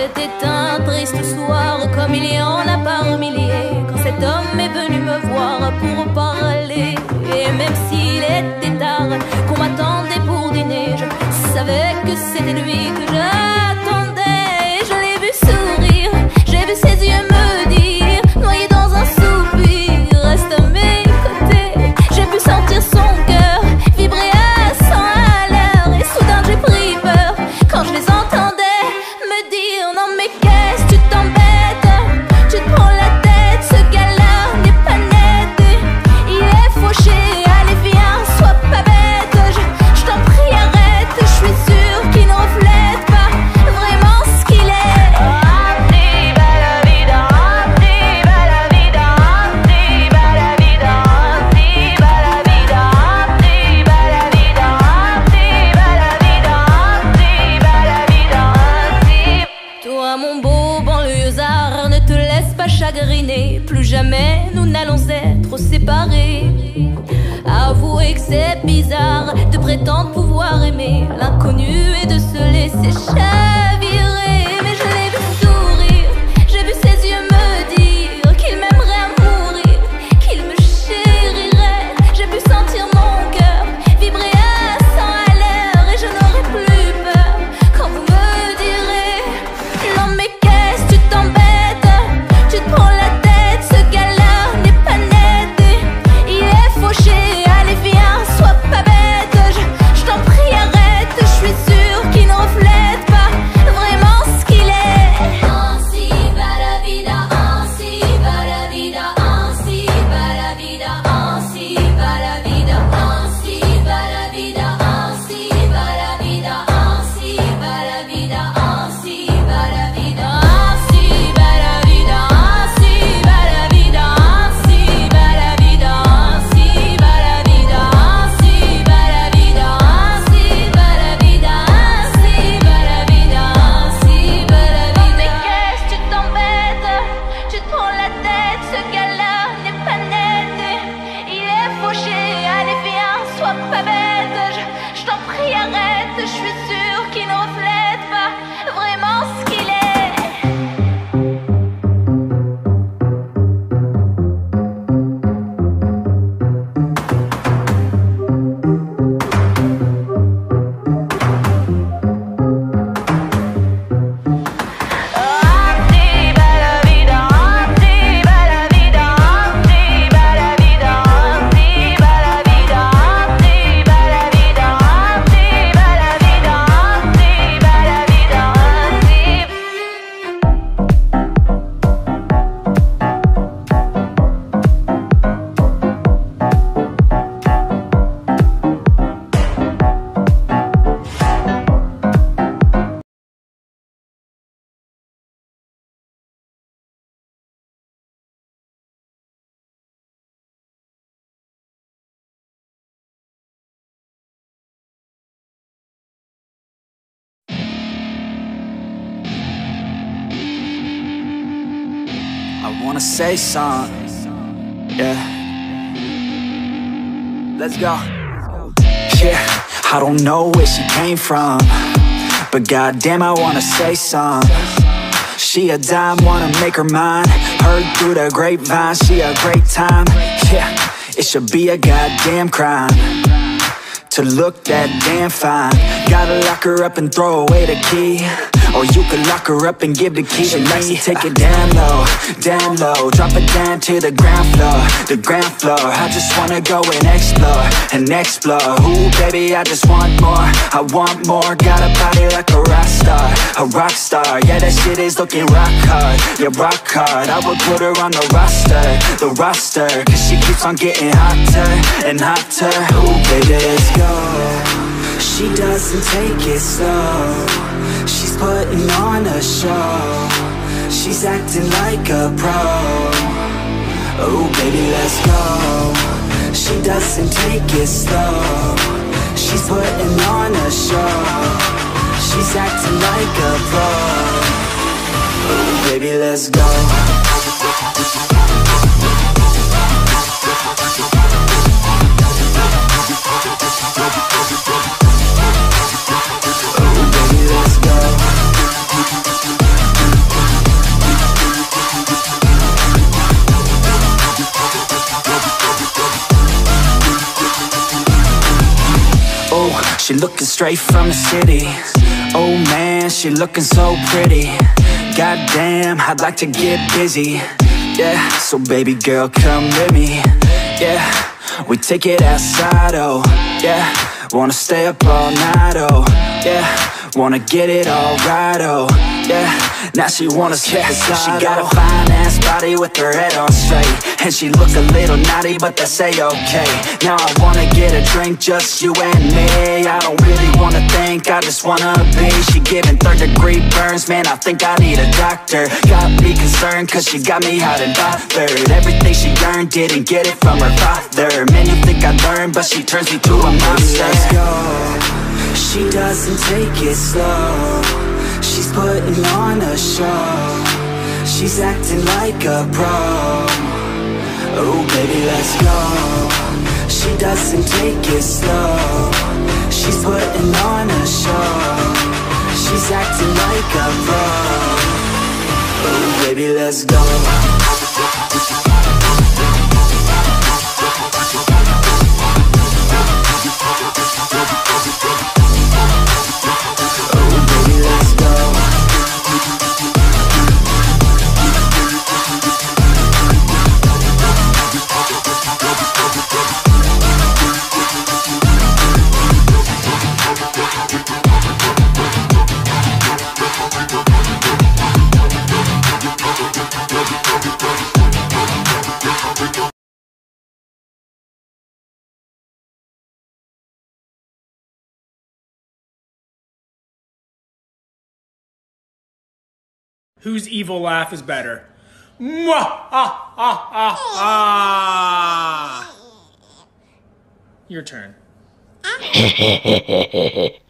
C'était un triste soir, comme il y en a par milliers, quand cet homme est venu me voir pour parler. Et même s'il était tard, qu'on m'attendait pour dîner, je savais que c'était lui que j'attendais. Je l'ai vu sourire, j'ai vu ses yeux me dire, noyé dans un soupir, reste à mes côtés. J'ai pu sentir son cœur vibrer à 100 à l'heure, et soudain j'ai pris peur quand je les entendais me dire: non mais qu'est-ce que tu t'embêtes, tu te prends la tête, ce gars-là n'est pas net, il est fauché, allez viens, sois pas bête, je t'en prie arrête, je suis sûre qu'il ne reflète pas vraiment ce qu'il est. Toi mon beau banlieusard, ne te laisse pas chagriner, plus jamais nous n'allons être séparés. Avouez que c'est bizarre de prétendre pouvoir aimer l'inconnu et de se laisser chavirer. Mais je l'ai vu sourire, j'ai vu ses yeux me dire qu'il m'aimerait à mourir, qu'il me chérirait. J'ai pu sentir mon cœur vibrer à 100 à l'heure, et je n'aurai plus peur quand vous me direz: non mais qu'est-ce que tu t'embêtes, tu te prends la tête, ce gars-là n'est pas net, il est fauché, allez viens, sois pas bête, je t'en prie arrête, je suis sûre qu'il ne reflète pas vraiment ce qu'il est. Ainsi va la vida, ainsi va la vida, ainsi va la vida, ainsi va la vida, ainsi va la vida, ainsi va la vida, ainsi va la vida, ainsi va la vida, ainsi va la vida, ainsi va la vida, ainsi va la vida, ainsi va la vida, ainsi va la vida, ainsi va la vida, ainsi va la vida, ainsi va la vida. Mais qu'est-ce que tu t'embêtes, tu te prends la tête, ce gars-là n'est pas net, il est fauché, allez viens, sois pas bête, je t'en prie arrête, je suis sûre qu'il ne reflète pas vraiment ce qu'il est. I wanna say something, yeah. Let's go. Yeah, I don't know where she came from, but goddamn, I wanna say something. She a dime, wanna make her mine. Heard through the grapevine, she a great time. Yeah, it should be a goddamn crime to look that damn fine. Gotta lock her up and throw away the key, or you could lock her up and give the key to me. Take it down low, drop it down to the ground floor, the ground floor. I just wanna go and explore. Ooh, baby, I just want more, I want more. Got a body like a rock star, a rock star. Yeah, that shit is looking rock hard, yeah, rock hard. I would put her on the roster, cause she keeps on getting hotter and hotter. Ooh, baby, let's go. She doesn't take it slow, she's putting on a show, she's acting like a pro. Oh baby, let's go. She doesn't take it slow, she's putting on a show, she's acting like a pro. Oh baby, let's go. She looking straight from the city. Oh man, she looking so pretty. Goddamn, I'd like to get busy. Yeah, so baby girl, come with me. Yeah, we take it outside, oh yeah. Wanna stay up all night, oh yeah. Wanna get it all right, oh yeah. Now she wanna slip aside, she got a fine ass body with her head on straight. And she look a little naughty, but that's a-okay. Now I wanna get a drink, just you and me. I don't really wanna think, I just wanna be. She giving third-degree burns, man, I think I need a doctor. Got me concerned, cause she got me hot and bothered. Everything she earned, didn't get it from her father. Man, you think I learned, but she turns me to a monster. Let's go. She doesn't take it slow. She's putting on a show. She's acting like a pro. Oh baby, let's go. She doesn't take it slow. She's putting on a show. She's acting like a pro. Oh baby, let's go. Whose evil laugh is better? Mwah! Ah, ah, ah, ah. Your turn.